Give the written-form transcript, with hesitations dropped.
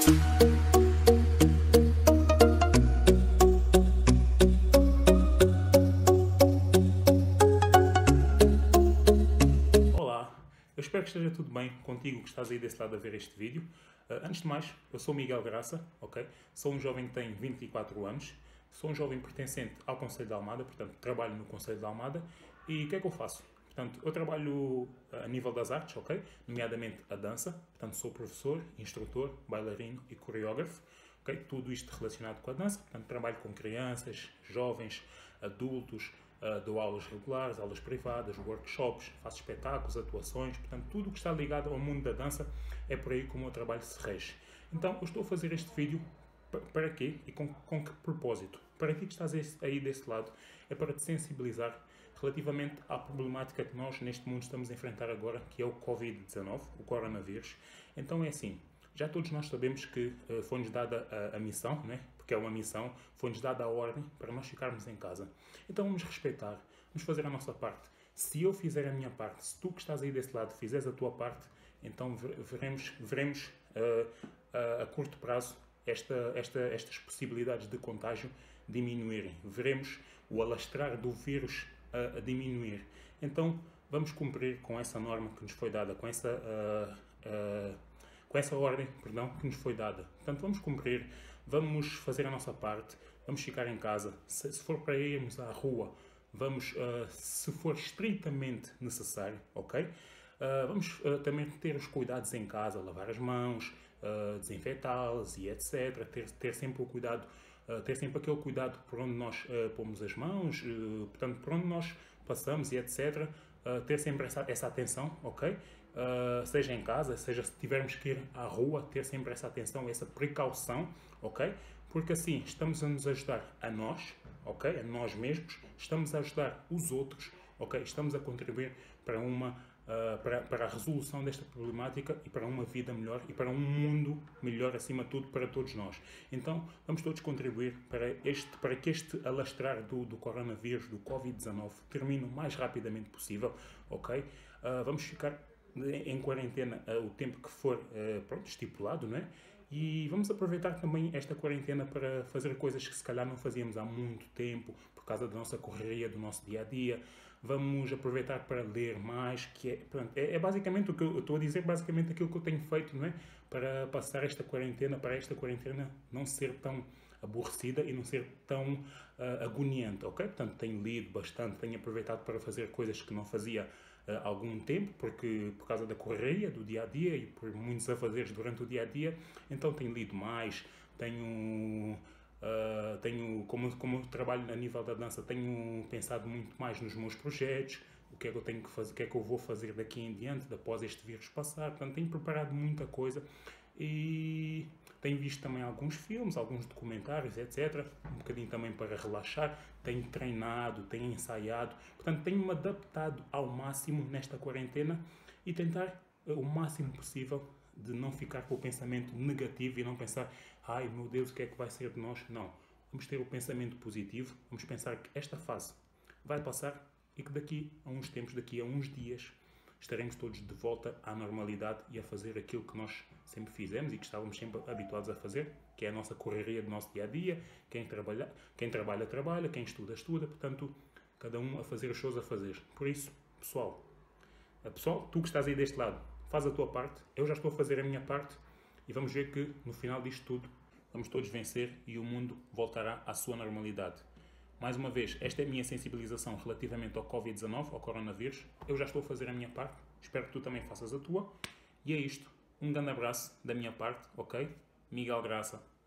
Olá, eu espero que esteja tudo bem contigo que estás aí desse lado a ver este vídeo. Antes de mais, eu sou Miguel Graça, ok? Sou um jovem que tem 24 anos, sou um jovem pertencente ao Conselho de Almada, portanto trabalho no Conselho de Almada. E o que é que eu faço? Portanto, eu trabalho a nível das artes, ok? Nomeadamente a dança, portanto sou professor, instrutor, bailarino e coreógrafo, ok? Tudo isto relacionado com a dança, portanto trabalho com crianças, jovens, adultos, dou aulas regulares, aulas privadas, workshops, faço espetáculos, atuações, portanto tudo o que está ligado ao mundo da dança é por aí que o meu trabalho se rege. Então eu estou a fazer este vídeo para quê e com que propósito? Para ti que estás aí desse lado, é para te sensibilizar relativamente à problemática que nós neste mundo estamos a enfrentar agora, que é o Covid-19, o coronavírus. Então é assim, já todos nós sabemos que foi-nos dada a missão, né? Porque é uma missão, foi-nos dada a ordem para nós ficarmos em casa. Então vamos respeitar, vamos fazer a nossa parte. Se eu fizer a minha parte, se tu que estás aí desse lado fizeres a tua parte, então veremos a curto prazo estas possibilidades de contágio diminuírem. Veremos o alastrar do vírus a diminuir. Então vamos cumprir com essa norma que nos foi dada, com essa ordem, perdão, que nos foi dada. Portanto, vamos cumprir, vamos fazer a nossa parte, vamos ficar em casa. Se for para irmos à rua, vamos, se for estritamente necessário, ok? Vamos também ter os cuidados em casa, lavar as mãos, desinfetá-las e etc. Ter sempre o cuidado, ter sempre aquele cuidado por onde nós pomos as mãos, portanto, por onde nós passamos e etc. Ter sempre essa atenção, ok? Seja em casa, seja se tivermos que ir à rua, ter sempre essa atenção, essa precaução, ok? Porque assim estamos a nos ajudar a nós, ok? A nós mesmos, estamos a ajudar os outros, ok? Estamos a contribuir para para a resolução desta problemática e para uma vida melhor e para um mundo melhor, acima de tudo, para todos nós. Então, vamos todos contribuir para que este alastrar do coronavírus, do Covid-19, termine o mais rapidamente possível, ok? Vamos ficar em quarentena o tempo que for pronto, estipulado, não é? E vamos aproveitar também esta quarentena para fazer coisas que se calhar não fazíamos há muito tempo, por causa da nossa correria, do nosso dia-a-dia. Vamos aproveitar para ler mais, que é basicamente o que eu estou a dizer, basicamente aquilo que eu tenho feito, não é? Para passar esta quarentena, para esta quarentena não ser tão aborrecida e não ser tão agoniante, ok? Portanto, tenho lido bastante, tenho aproveitado para fazer coisas que não fazia há algum tempo, porque por causa da correria do dia-a-dia e por muitos afazeres durante o dia-a-dia, então tenho lido mais, como eu trabalho a nível da dança, tenho pensado muito mais nos meus projetos, o que é que eu tenho que fazer, o que é que eu vou fazer daqui em diante, após este vírus passar. Portanto, tenho preparado muita coisa e tenho visto também alguns filmes, alguns documentários, etc. Um bocadinho também para relaxar. Tenho treinado, tenho ensaiado. Portanto, tenho-me adaptado ao máximo nesta quarentena e tentar o máximo possível de não ficar com o pensamento negativo e não pensar, ai meu Deus, o que é que vai ser de nós? Não. Vamos ter o pensamento positivo, vamos pensar que esta fase vai passar e que daqui a uns tempos, daqui a uns dias, estaremos todos de volta à normalidade e a fazer aquilo que nós sempre fizemos e que estávamos sempre habituados a fazer, que é a nossa correria do nosso dia-a-dia. Quem trabalha, trabalha, quem estuda, estuda. Portanto, cada um a fazer os seus afazeres. Por isso, pessoal, tu que estás aí deste lado, faz a tua parte, eu já estou a fazer a minha parte e vamos ver que no final disto tudo vamos todos vencer e o mundo voltará à sua normalidade. Mais uma vez, esta é a minha sensibilização relativamente ao Covid-19, ao coronavírus. Eu já estou a fazer a minha parte, espero que tu também faças a tua. E é isto. Um grande abraço da minha parte, ok? Miguel Graça.